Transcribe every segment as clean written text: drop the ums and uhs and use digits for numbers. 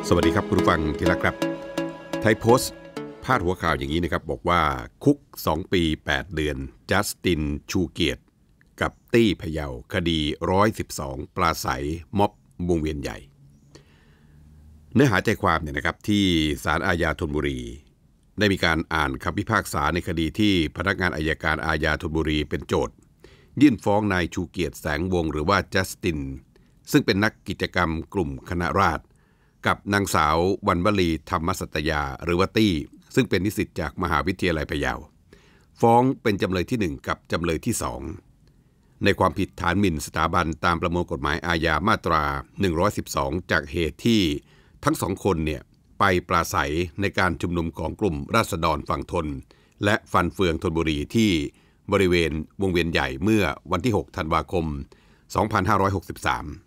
สวัสดีครับคุณผู้ฟังที่รักครับไทยโพสต์พาดหัวข่าวอย่างนี้นะครับบอกว่าคุก2 ปี8 เดือนจัสตินชูเกียรติกับตี้พะเยาคดี112ปราศัยม็อบวงเวียนใหญ่เนื้อหาใจความเนี่ยนะครับที่ศาลอาญาธนบุรีได้มีการอ่านคำพิพากษาในคดีที่พนักงานอัยการอาญาธนบุรีเป็นโจทก์ยื่นฟ้องนายชูเกียรติแสงวงศ์หรือว่าจัสตินซึ่งเป็นนักกิจกรรมกลุ่มคณะราษฎรกับนางสาววรรณวลีธรรมสัตยาหรือว่าตี้ซึ่งเป็นนิสิตจากมหาวิทยาลัยพะเยาฟ้องเป็นจำเลยที่1กับจำเลยที่2ในความผิดฐานหมิ่นสถาบันตามประมวลกฎหมายอาญามาตรา112จากเหตุที่ทั้งสองคนเนี่ยไปปราศัยในการชุมนุมของกลุ่มราษฎรฝั่งทนและฟันเฟืองธนบุรีที่บริเวณวงเวียนใหญ่เมื่อวันที่6 ธันวาคม 2563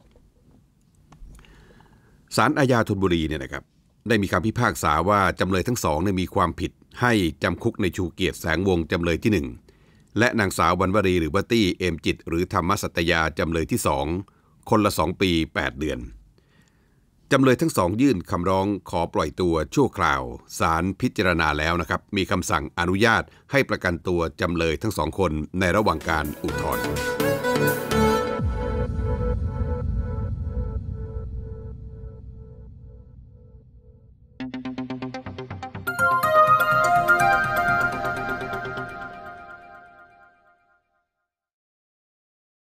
ศาลอาญาธนบุรีเนี่ยนะครับได้มีคำพิพากษาว่าจำเลยทั้งสองมีความผิดให้จำคุกในชูเกียรติแสงวงศ์จำเลยที่1และนางสาววรรณวลีหรือว่าตี้เอมจิตหรือธรรมสัตยาจำเลยที่2คนละ2 ปี8 เดือนจำเลยทั้งสองยื่นคำร้องขอปล่อยตัวชั่วคราวศาลพิจารณาแล้วนะครับมีคำสั่งอนุญาตให้ประกันตัวจำเลยทั้งสองคนในระหว่างการอุทธรณ์